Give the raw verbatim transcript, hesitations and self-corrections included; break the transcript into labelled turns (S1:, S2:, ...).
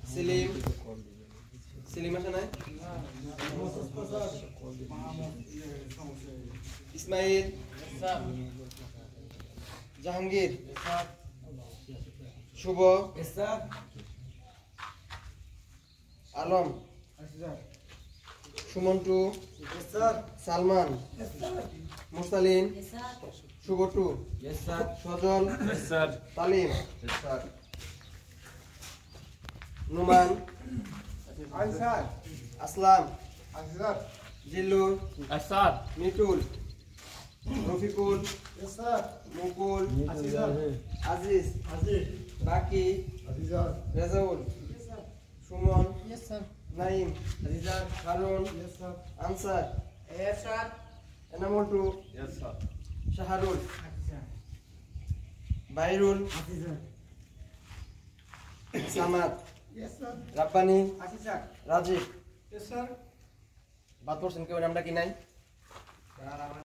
S1: সেলিম সেলিম আছে নাই ইসমাইল জাহাঙ্গীর শুভ আলম সুমন্টু সালমান মুরসালিন শুভটু সজল তালিম নুমান আসলাম জিল্লু মিটুল রফিকুল মুকুল আজিজ বাকি রেজাউল সুমন নাইম হারুন আনসার এনামন্টু শাহরুল বাইরুল সামাদ রাব্বানি রাজীব বাদ পড়ছেন কেউ নামটা কি নাই